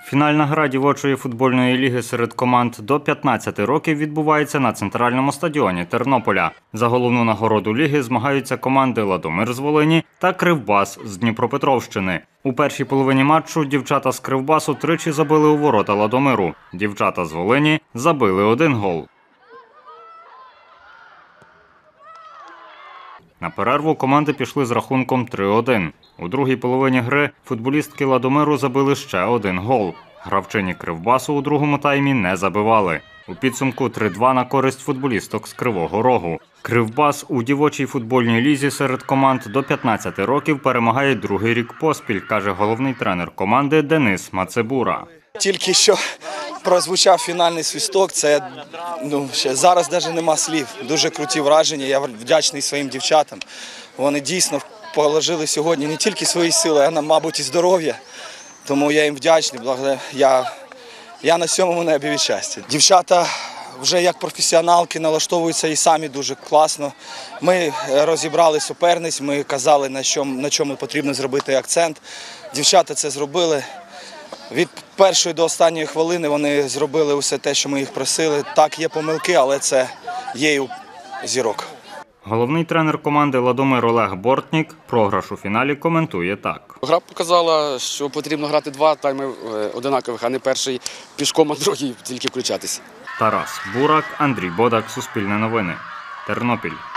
Фінальна гра дівочої футбольної ліги серед команд до 15 років відбувається на центральному стадіоні Тернополя. За головну нагороду ліги змагаються команди «Ладомир» з Волині та «Кривбас» з Дніпропетровщини. У першій половині матчу дівчата з «Кривбасу» тричі забили у ворота «Ладомиру». Дівчата з Волині забили 1 гол. На перерву команди пішли з рахунком 3-1. У другій половині гри футболістки «Ладомиру» забили ще 1 гол. Гравчині «Кривбасу» у другому таймі не забивали. У підсумку 3-2 на користь футболісток з Кривого Рогу. «Кривбас» у дівочій футбольній лізі серед команд до 15 років перемагає другий рік поспіль, каже головний тренер команди Денис Мацебура. Тільки що прозвучав фінальний свисток, це ще зараз навіть нема слів. Дуже круті враження, я вдячний своїм дівчатам. Вони дійсно положили сьогодні не тільки свої сили, а, мабуть, і здоров'я. Тому я їм вдячний, я на 7-му небі від щастя. Дівчата вже як професіоналки налаштовуються і самі дуже класно. Ми розібрали суперниць, ми казали, на чому потрібно зробити акцент. Дівчата це зробили. Від першої до останньої хвилини вони зробили усе те, що ми їх просили. Так, є помилки, але це є у зірок. Головний тренер команди «Ладомир» Олег Бортнік програш у фіналі коментує так. Гра показала, що потрібно грати 2 тайми одинакових, а не перший пішком, а другий тільки включатися. Тарас Бурак, Андрій Бодак, Суспільне новини, Тернопіль.